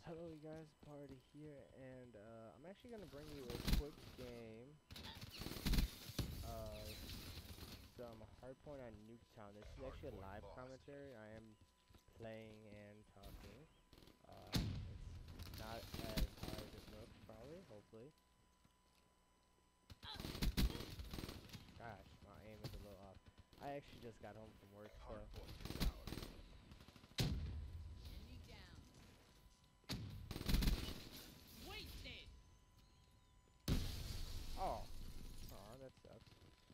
Hello you guys, Party here, and I'm actually going to bring you a quick game of some Hardpoint on NukeTown. This is actually a live commentary. I am playing and talking. It's not as hard as it looks, probably, hopefully. Gosh, my aim is a little off. I actually just got home from work, so... Oh, that sucks.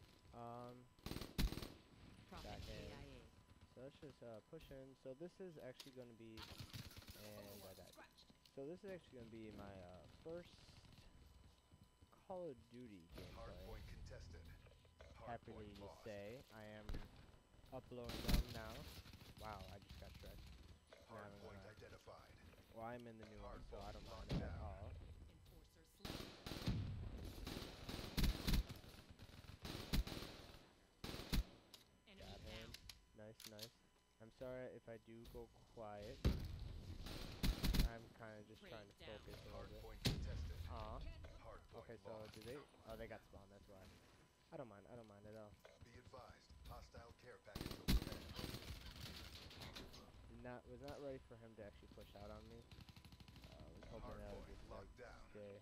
Back in. So let's just push in. So this is actually going to be, and I died. So this is actually going to be my first Call of Duty gameplay. Happily to say, I am uploading them now. Wow, I just got shredded. Hardpoint identified. Well, I'm in the new one, so I don't mind it at all. Got him. Nice, nice. I'm sorry if I do go quiet. I'm kind of just trying to focus a little bit. Okay, so do they? Oh, they got spawned. That's why. I don't mind at all. Be advised, hostile care package overhead. Was not ready for him to actually push out on me. Was hoping that would just like stay.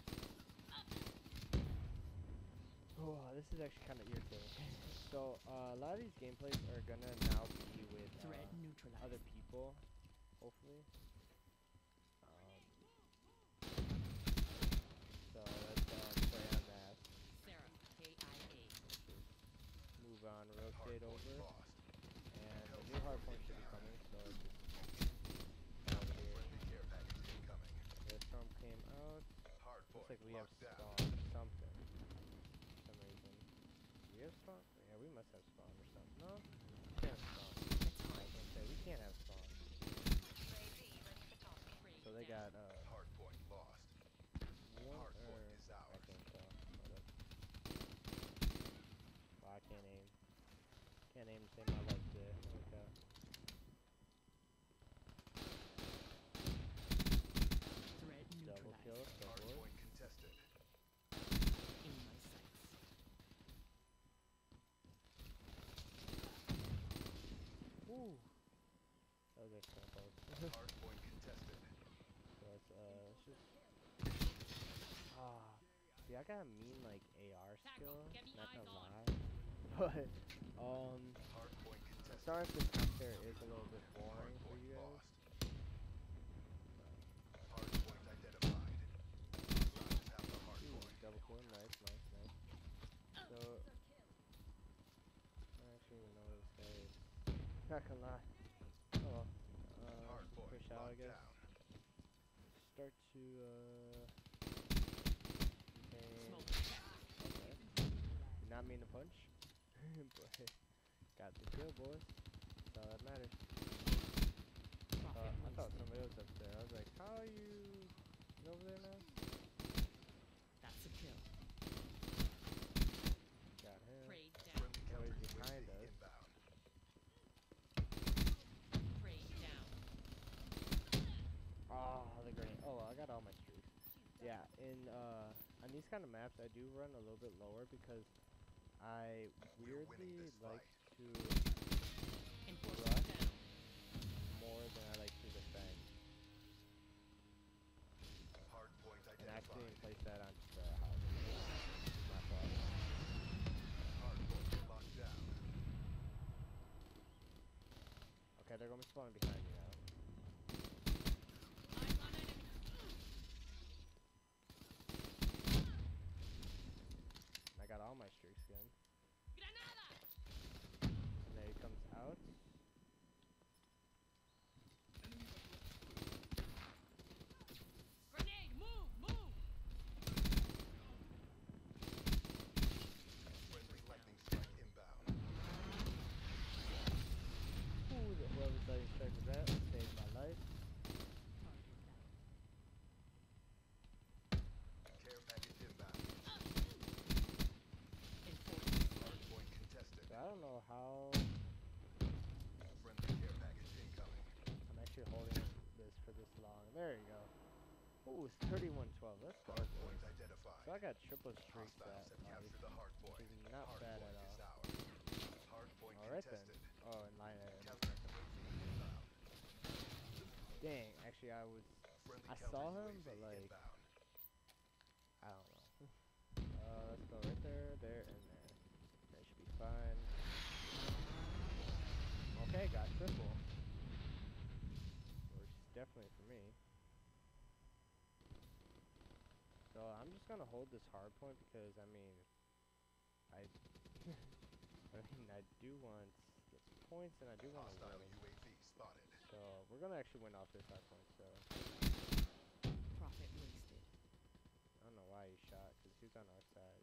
Oh, this is actually kind of irritating. So a lot of these gameplays are gonna now be with other people, hopefully. So let's play on that. Move on, rotate over, and the new hardpoint should be coming. So it's just over here. The storm came out. Looks like we have spawn or something. For some reason. Do we have spawn? Yeah, we must have spawn or something. No? We can't have spawn. I was gonna say, we can't have spawn. So they got, Hardpoint lost. Hardpoint is ours. I can't tell. Well, I can't aim. Can't aim to save my life there. Okay. Double kill. Hardpoint contested. In my sights. Woo! That was actually kind of close. Hardpoint contested. So let's just... see, I got a mean, like, AR skill, not gonna lie. But, Hardpoint contested. sorry if this commentary is a little bit boring for you guys. Hardpoint identified. Have the hardpoint. Double kill, nice. So, I actually even know this guy is. Not gonna lie. Oh, push out, I guess. Start to, okay. Did not mean to punch. But, got the kill, boys. That's all that matters. I thought somebody else up there. I was like, how are you over there now? That's a kill. Got him. Oh, he's behind us. Oh, the grenade. Oh, I got all my streaks. Yeah, on these kind of maps, I do run a little bit lower because I weirdly like to rush more than I like to defend. And I accidentally placed that on the house. My fault. Hardpoint locked down. Okay, they're gonna be spawning behind me now. I got all my streaks again. And then he comes out. Grenade, move! Friendly lightning strike inbound. Ooh, whoever thought he expected that saved my life. Care package inbound. Hardpoint contested. So I don't know how Friendly care package incoming. I'm actually holding this for this long. There you go. Oh, it's 31-12. Let's go, Hard boys. point identified. So I got triple streaks Hostiles at have captured the hard point. which is not Hard bad point at is all. ours. Hard point Alright then. contested. Oh, and line Counter inbound. Dang, actually Friendly I counter saw him, UAV but like, inbound. I don't know. Let's go right there, there, and there. That should be fine. Okay, got triple. Which is definitely for me. So I'm just gonna hold this hard point because I mean, I I do want this points and I do want to Hostile win. UAV spotted. So we're gonna actually win off this hard point. So Profit wasted. I don't know why he shot because he's on our side.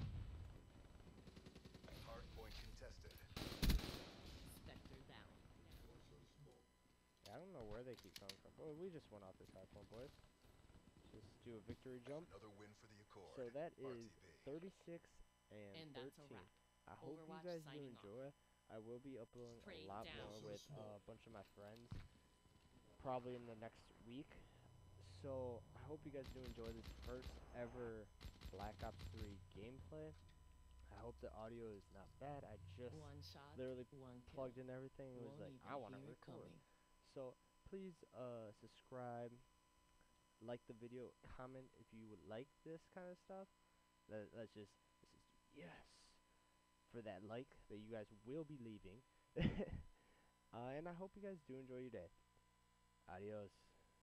Hard point contested. Spectre down. Yeah, I don't know where they keep coming from. But we just went off this hard point, boys. Just do a victory jump. Another win for the Accord. So that is RTB. 36 and And 13. that's a wrap. I hope you Overwatch guys do signing enjoy. I will be uploading Straight a lot down. more with a bunch of my friends, probably in the next week. So I hope you guys do enjoy this first ever Black Ops 3 gameplay. I hope the audio is not bad. I just One shot. literally One kill. plugged in everything. It was Won't like, even I want to hear it record. coming. So please subscribe, like the video, comment if you would like this kind of stuff. Let's just, yes, for that like that you guys will be leaving. And I hope you guys do enjoy your day. Adios.